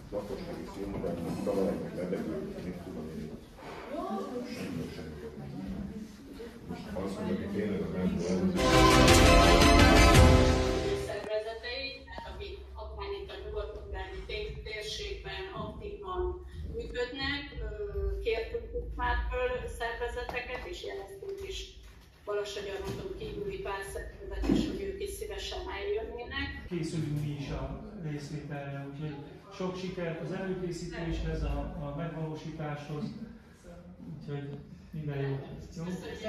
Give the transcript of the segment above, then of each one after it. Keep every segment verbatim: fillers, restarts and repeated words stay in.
lakossági színvonalnak, kameráknak, levegőnek, mit tudom én. Semmi semmi. Most azt mondja, hogy tényleg a nem szervezetei, tehát akik akár itt a nyugat-utáni térségben aktívan működnek, kértünk már föl szervezeteket, és jeleztünk is Balassagyarmaton kívüli pár szervezet is, hogy ők is szívesen eljönnének. Készülünk mi is a részvételre, úgyhogy sok sikert az előkészítéshez, a, a megvalósításhoz, úgyhogy minden jót. Jó?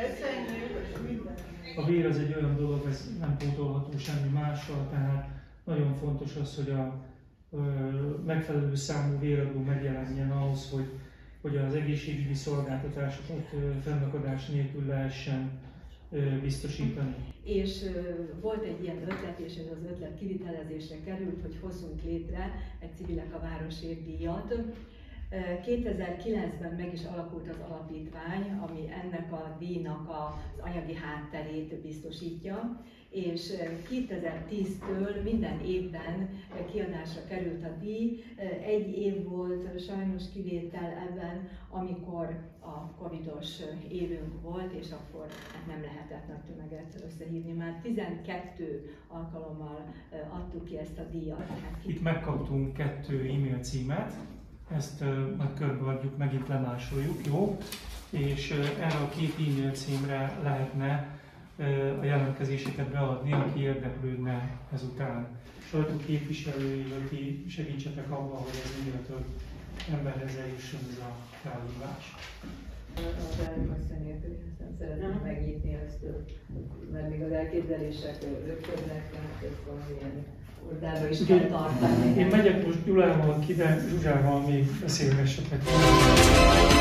A vér az egy olyan dolog, ez nem pótolható semmi mással, tehát nagyon fontos az, hogy a ö, megfelelő számú véradó megjelenjen ahhoz, hogy, hogy az egészségügyi szolgáltatásokat ö, fennakadás nélkül lehessen ö, biztosítani. És ö, volt egy ilyen ötlet, és ez az ötlet kivitelezésre került, hogy hozzunk létre egy Civilek a Városért díjat. kétezer-kilencben meg is alakult az alapítvány, ami ennek a díjnak az anyagi hátterét biztosítja, és kétezer-tíztől minden évben kiadásra került a díj. Egy év volt sajnos kivétel ebben, amikor a covidos évünk volt, és akkor nem lehetett nagy tömeget összehívni. Már tizenkettő alkalommal adtuk ki ezt a díjat. Itt megkaptunk kettő e-mail címet, ezt uh, meg körbeadjuk, megint lemásoljuk, jó? És uh, erre a két e-mail címre lehetne uh, a jelentkezéseket beadni, aki érdeklődne ezután. Sajtóképviselői, hogy ti segítsetek abban, hogy ez minél több emberhez eljusson ez a felhívás. Az elnökasszony nélkül szeretném megnyitni ezt, mert még az elképzelések rögtönnek, tehát ezt valamilyen oldalba is kell tartani. Én megyek most Gyulával ki, de Zsuzsával még beszélgessetek.